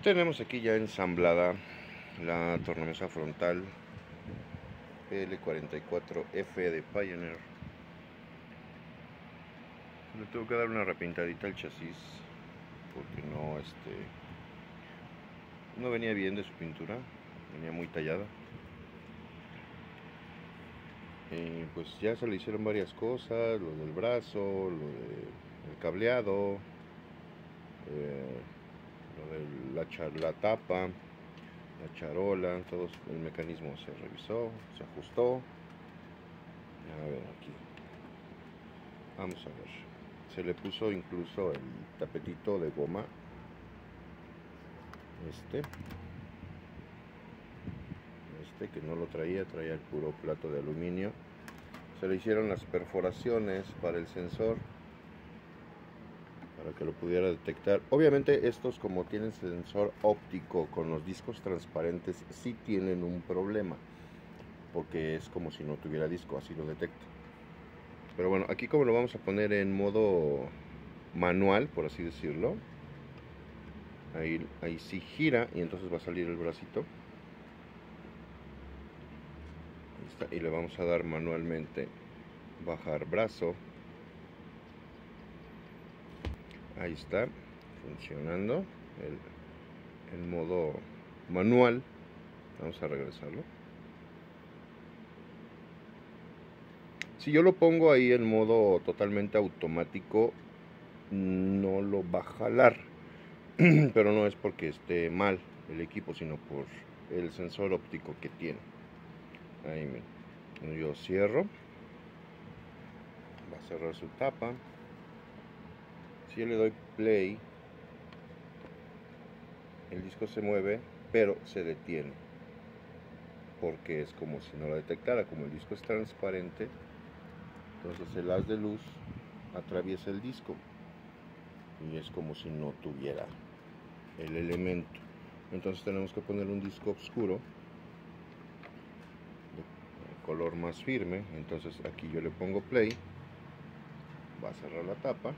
Tenemos aquí ya ensamblada la tornamesa frontal L44F de Pioneer. Le tengo que dar una repintadita al chasis porque no venía bien de su pintura, venía muy tallada. Y pues ya se le hicieron varias cosas, lo del brazo, lo del cableado, lo de la tapa, la charola, todo el mecanismo se revisó, se ajustó. A ver, aquí vamos a ver, se le puso incluso el tapetito de goma, este que no lo traía el puro plato de aluminio. Se le hicieron las perforaciones para el sensor para que lo pudiera detectar. Obviamente estos, como tienen sensor óptico con los discos transparentes, sí tienen un problema, porque es como si no tuviera disco, así lo detecta. Pero bueno, aquí como lo vamos a poner en modo manual, por así decirlo, ahí sí gira y entonces va a salir el bracito. Ahí está, y le vamos a dar manualmente bajar brazo. Ahí está funcionando el modo manual. Vamos a regresarlo. Si yo lo pongo ahí en modo totalmente automático, no lo va a jalar. Pero no es porque esté mal el equipo, sino por el sensor óptico que tiene. Ahí miren, yo cierro, va a cerrar su tapa. Si yo le doy play, el disco se mueve, pero se detiene, porque es como si no lo detectara. Como el disco es transparente, entonces el haz de luz atraviesa el disco y es como si no tuviera el elemento. Entonces tenemos que poner un disco oscuro de color más firme. Entonces aquí yo le pongo play, va a cerrar la tapa.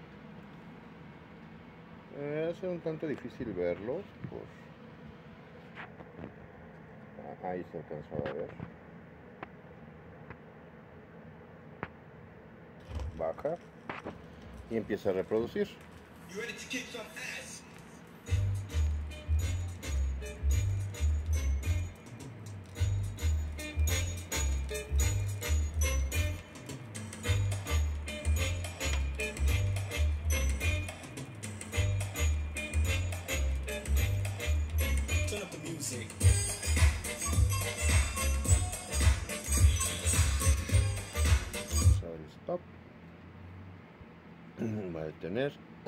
Va a ser un tanto difícil verlo ahí se alcanzó a ver. Baja y empieza a reproducir. Vamos a dar stop. Va a detener.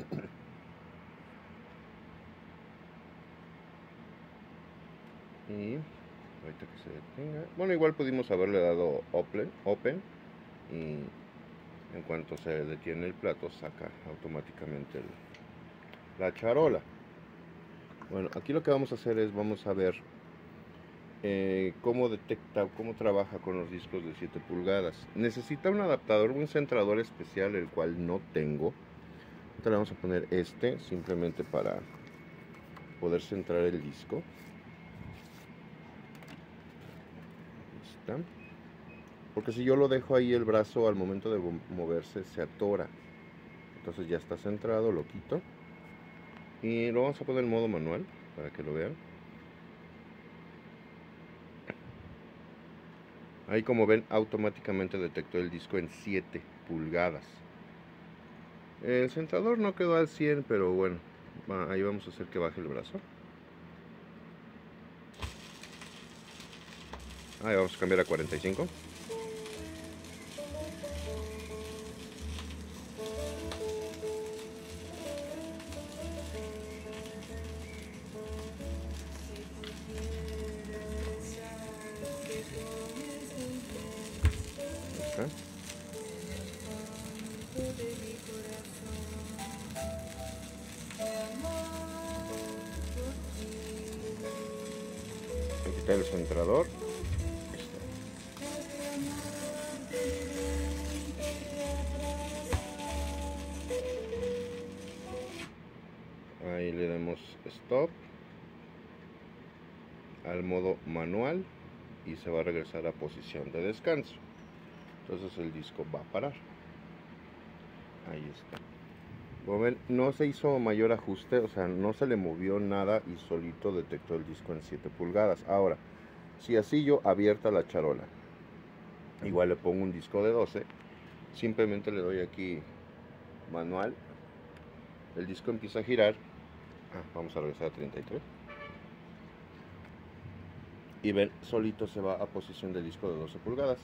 Y ahorita que se detenga, bueno, igual pudimos haberle dado open y en cuanto se detiene el plato saca automáticamente la charola. Bueno, aquí lo que vamos a hacer es vamos a ver cómo detecta, cómo trabaja con los discos de 7 pulgadas. Necesita un adaptador, un centrador especial, el cual no tengo. Ahorita le vamos a poner simplemente para poder centrar el disco. Porque si yo lo dejo ahí, el brazo al momento de moverse se atora. Entonces ya está centrado, lo quito y lo vamos a poner en modo manual para que lo vean. Ahí, como ven, automáticamente detectó el disco en 7 pulgadas. El centrador no quedó al 100, pero bueno, ahí vamos a hacer que baje el brazo. Ahí vamos a cambiar a 45. Aquí está el centrador. Ahí le damos stop. al modo manual y se va a regresar a posición de descanso. Entonces el disco va a parar. Ahí está. Como ven, no se hizo mayor ajuste, o sea, no se le movió nada y solito detectó el disco en 7 pulgadas. Ahora, si así yo abierta la charola, igual le pongo un disco de 12, simplemente le doy aquí manual, el disco empieza a girar. Vamos a regresar a 33. Y ven, solito se va a posición de disco de 12 pulgadas.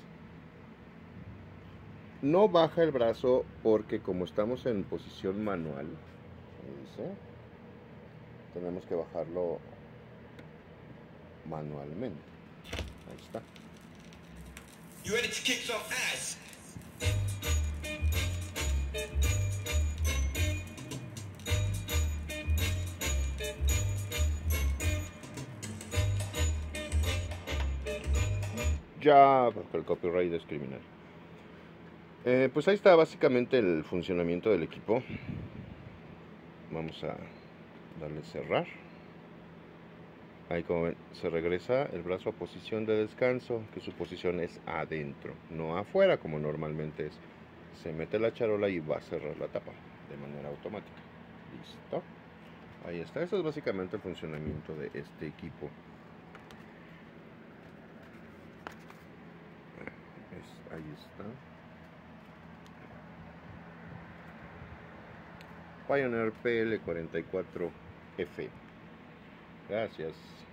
No baja el brazo porque como estamos en posición manual, ¿sí? Tenemos que bajarlo manualmente. Ahí está. You ready to kick some ass? Ya, porque el copyright es criminal. Pues ahí está básicamente el funcionamiento del equipo. Vamos a darle cerrar. Ahí como ven, se regresa el brazo a posición de descanso, que su posición es adentro, no afuera como normalmente es. Se mete la charola y va a cerrar la tapa de manera automática. Listo. Ahí está. Eso es básicamente el funcionamiento de este equipo. Ahí está. Pioneer PL44F. Gracias.